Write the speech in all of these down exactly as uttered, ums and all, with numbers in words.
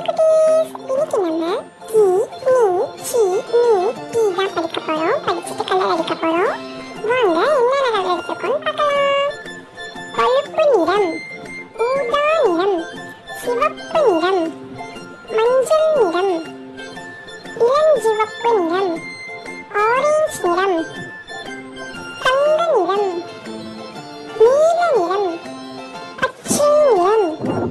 குட்டீஸ், இன்னைக்கு நம்ம கி, நீ, சி, நீ, கி தான் படிக்க போறோம். படிச்சுட்டு கலர் அடிக்க போறோம். வாங்க என்னென்ன கலர் எடுத்துக்கோன்னு பார்க்கலாம். பழுப்பு நிறம், ஊதா நிறம், சிவப்பு நிறம், மஞ்சள் நிறம், இளஞ்சிவப்பு நிறம், ஆரஞ்சு நிறம், தங்க நிறம், நீல நிறம், பச்சை நிறம்.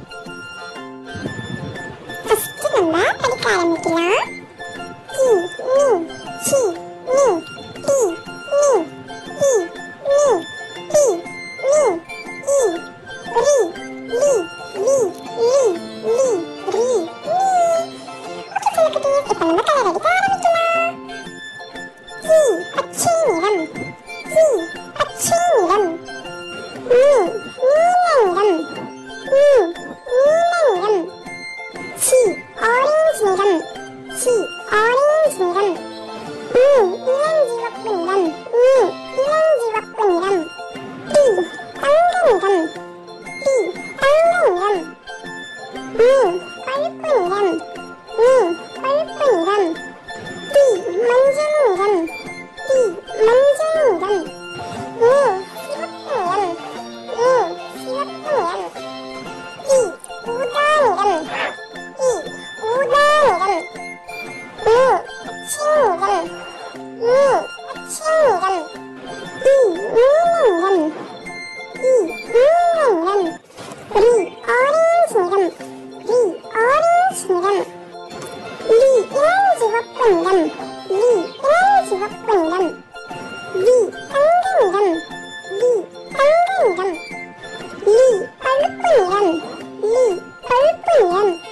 ஃபர்ஸ்ட் நம்ம படிக்க ஆரம்பிக்கலாம். கி, நீ, சி, நீ, டி, நீ, இ, நீ, டி, நீ, இ, ரி, லி, லி, லி, லி, ரி, நீ. ஓகே குட்டீஸ், இப்போ நம்ம கலர் அடிக்க ஆரம்பிக்கலாம். கி, பச்சை நிறம், சி, பச்சை நிறம், நீ, நீல நிறம், நீ, நீல நிறம், சி, ஆரஞ்சு நிறம், சி, ஆரஞ்சு நிறம், நீ, இளஞ்சிவப்பு நிறம், நீ, இளஞ்சிவப்பு நிறம், டி, தங்க நிறம், டி, தங்க நிறம், நீ, பழுப்பு நிறம், நீ, பழுப்பு நிறம், டி, மஞ்சள் நிறம், டி, மஞ்சள் நிறம், நீ, சிவப்பு நிறம், நீ, சிவப்பு நிறம், டி, ஊதா நிறம், டி, ஊதா நிறம், நீ, பச்சை நிறம், நீ, பச்சை நிறம், டி, நீல நிறம், டி, நீல நிறம், ரி, ஆரஞ்சு நிறம், ரி, ஆரஞ்சு நிறம், லி, இளஞ்சிவப்பு நிறம், லி, இளஞ்சிவப்பு நிறம், வி, தங்க நிறம், வி, தங்க நிறம், லி, பழுப்பு நிறம், லி, பழுப்பு நிறம்,